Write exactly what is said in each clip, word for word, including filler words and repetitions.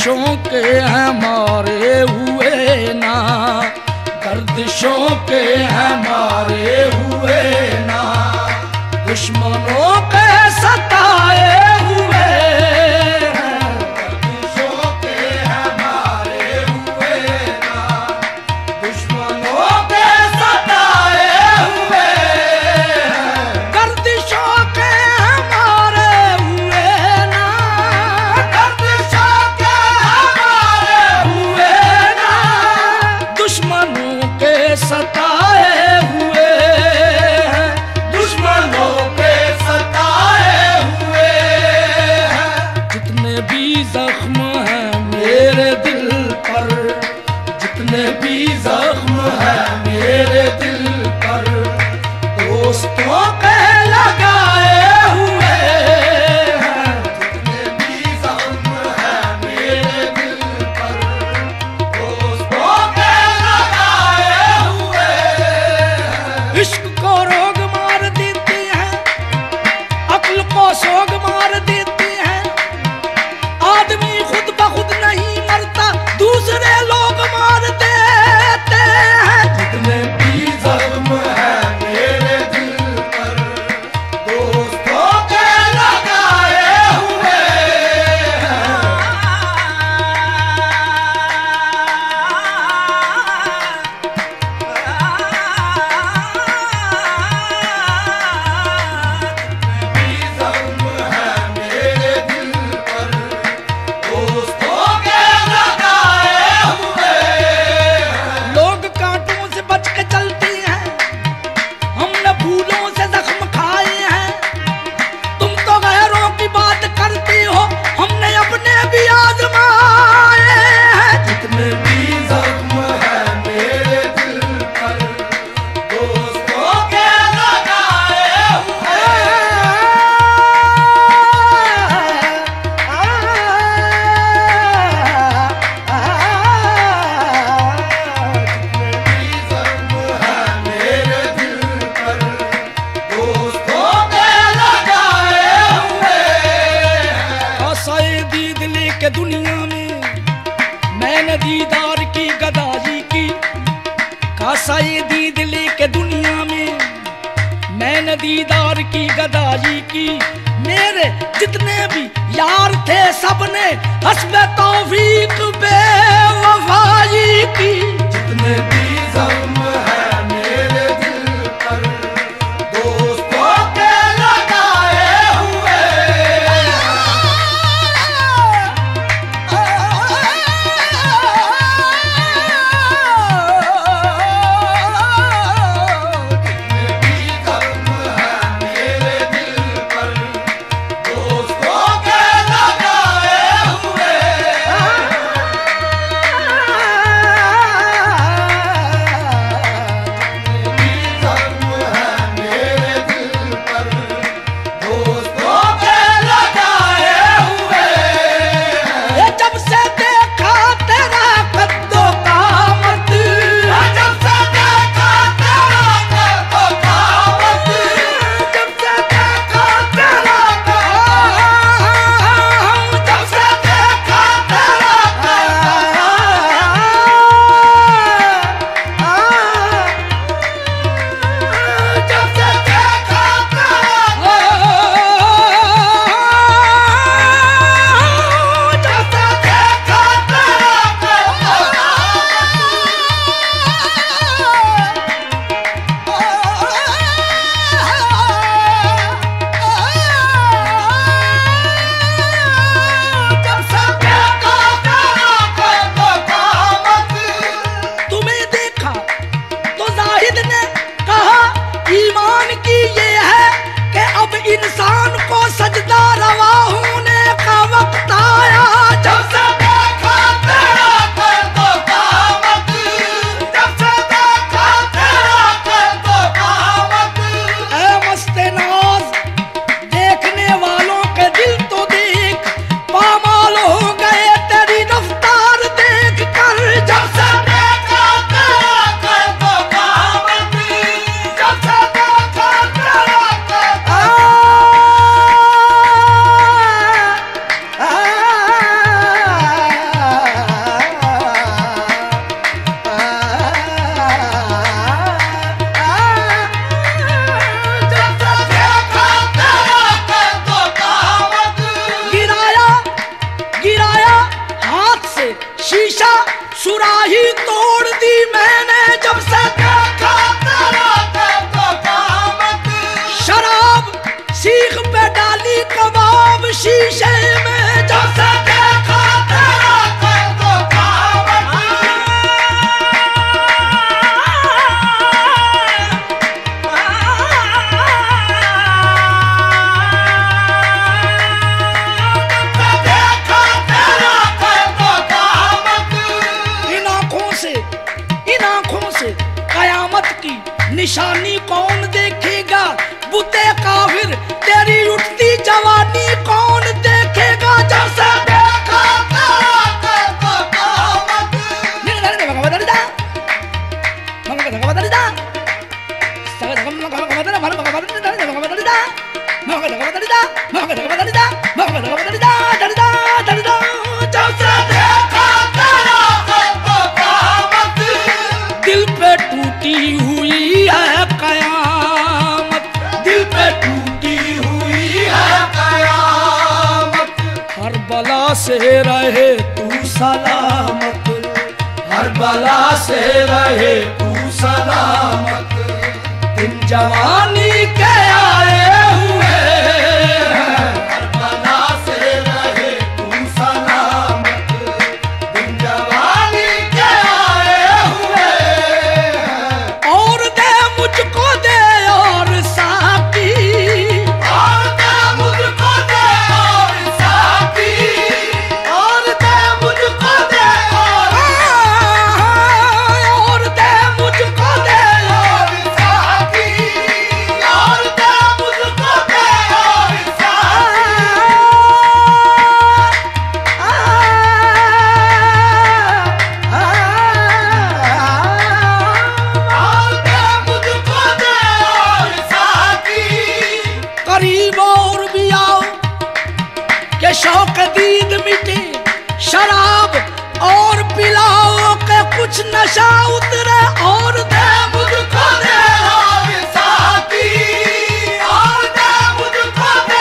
गर्दिशों के हैं मारे हुए ना, गर्दिशों के हैं मारे हुए ना, दुश्मनों के सताए हुए हैं, गर्दिशों के हैं मारे हुए ना, दुश्मनों के सताए हुए हैं, गर्दिशों के हैं मारे हुए ना, गर्दिशों के हैं मारे हुए ना, दुश्मनों के सताए हुए हैं, दुश्मनों के सताए हुए हैं, जितने भी जख्म हैं मेरे दिल पर, जितने भी जख्म हैं मेरे दिल पर, दोस्तों के लगाए हुए हैं, जितने भी जख्म हैं मेरे दिल पर, दोस्तों के लगाए हुए हैं। इश्क को रोग मार देती है, अक्ल को सोग मार देती है, आदमी खुद ब खुद नहीं मरता, दूसरे लोग मार देते हैं, जितने भी जख्म है मेरे दिल पर, दोस्तों के लगाए हुए हैं। जितने भी जख्म है मेरे दिल पर, दोस्तों के लगाए हुए हैं। लोग कांटों से बच के चलते हैं, हमने फूलों से जख्म खाए हैं, तुम तो गैरों की बात करती हो, हमने अपने भी आजमाए हैं, जितने भी जख्म है मेरे दिल पर, दोस्तों के लगाए हुए के दुनिया में मैंने दीदार की गदारी की, कासा ये दीद लेके दुनिया में मैंने दीदार की गदारी की, मेरे जितने भी यार थे सबने हस्बे तौफीक बेवफाई की, जितने भी ज़ख्म है मेरे दिल पर, दोस्तों के लगाए हुए सुराही तोड़ दी मैंने जब से देखा तेरा तो कामत। शराब सीख पे डाली कबाब शीशे में जब से देखा तेरा तो कामत। देखा तेरा तो कामत। इन आंखों से इन आंखों से कयामत की निशानी कौन देखेगा? बुते काफिर तेरी उठती जवानी कौन देखेगा? जब से देखा तेरा तो कामत। जब से देखा तेरा तो कामत। दिल पे टूटी हुई है कयामत। दिल पे टूटी हुई है कयामत। हर बला से रहे तू सलामत। हर बला से रहे तू सलामत। दिन जवानी के आए हुए हैं। हर बला से रहे तू सलामत। दिन जवानी के आए हुए हैं। और दे मुझको दे और साकी। और दे मुझको दे और साकी। और दे मुझको दे और और दे मुझको दे और साकी। और दे मुझको दे और साकी। और दे मुझको दे और साकी। करीब और भी आओ के शौक दीद मिटे। शराब और पिलाओ के कुछ नशा उतरे। और दे मुझको दे और साकी। और दे मुझको दे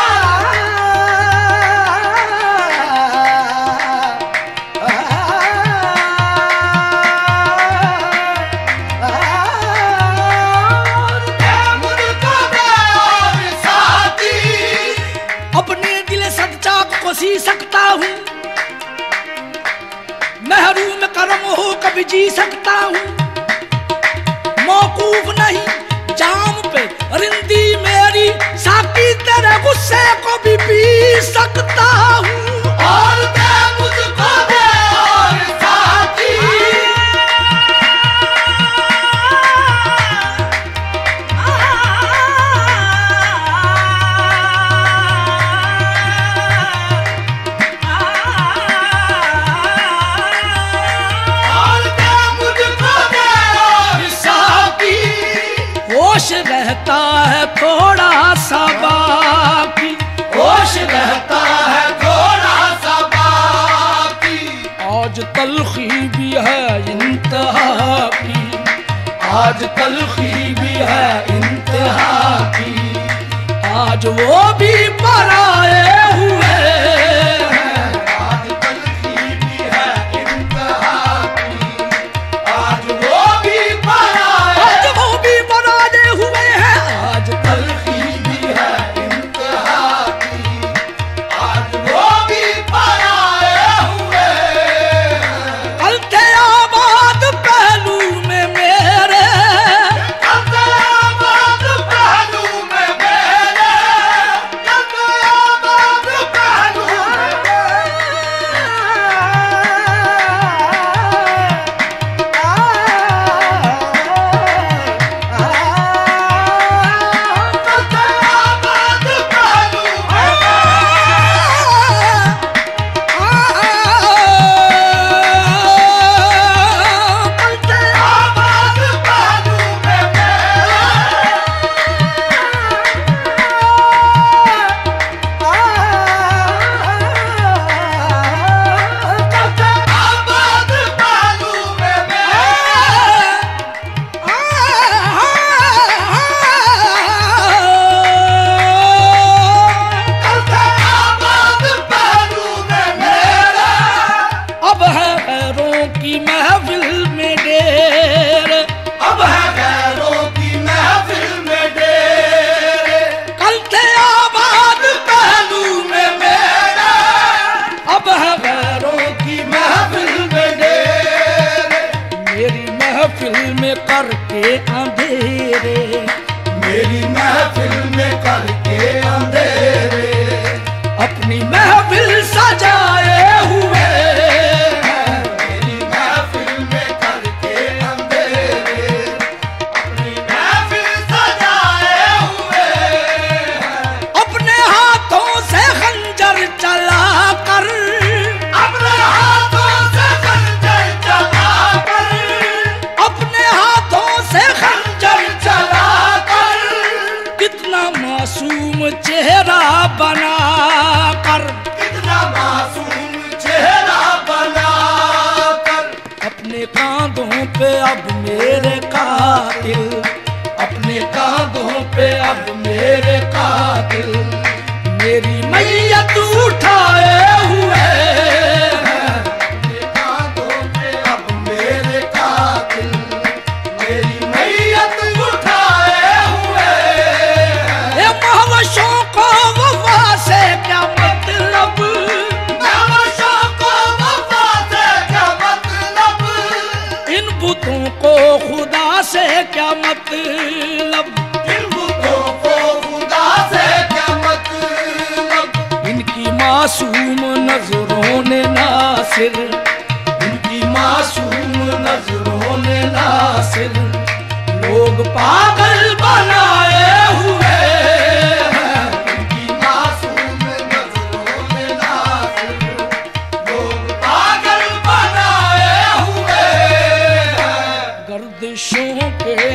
और दे मुझको दे और साकी। अपने दिल सच्चाक को सी सकता हूँ। महरूम करम हो कभी जी सकता हूँ। मौकूफ नहीं जाम पे रिंदी मेरी। साकी तेरे गुस्से को भी पी सकता हूँ। और दे मुझको दे और साकी। और दे मुझको दे और साकी। होश रहता है थोड़ा सा बाकी। होश रहता है थोड़ा सा बाकी। आज तलखी भी है इंतहा की। आज तलखी भी है इंतहा की। आज वो भी पराए हुए हैं। आज तलखी भी है इंतहा की। आज वो भी पराए आज वो भी पराए हुए हैं। आज तलखी भी है इंतहा की। आज वो भी पराए हुए हैं। कल थे आबाद पहलू में मेरे। कल थे आबाद पहलू में मेरे। कल थे आबाद की महफिल में ढेर, अब है गैरों की महफिल में ढेर। कल थे आबाद पहलू में मेरा, अब है गैरों की महफिल में ढेर। मेरी महफिल में करके अंधेरे, मेरी महफिल में करके अंधेरे, अपनी महफिल सजाए हुए, मेरी महफिल में करके अंधेरे, अपनी महफिल सजाए हुए। अपने हाथों से खंजर चला कर, अपने हाथों से खंजर चला कर, अपने हाथों से खंजर चला कर, कितना मासूम चेहरा बना कर, कितना मासूम चेहरा बना कर, अपने कांधों पे अब मेरे कातिल, अपने कांधों पे अब मेरे कातिल, मेरी मैयत उठाए हुए, अपने कांधों पे अब मेरे कातिल, मेरी मैयत उठाए हुए। ये महवशों को वफा से क्या मतलब, महवशों को वफा से क्या मतलब, इन बुतों को खुदा से क्या मतलब, इन बुतों को खुदा से क्या मतलब, इनकी मासूम नजरों ने नासिर, इनकी मासूम नजरों ने नासिर लोग पागल बनाए हुए हैं। इनकी मासूम नजरों ने नासिर लोग पागल बनाए हुए हैं। गर्दिशों के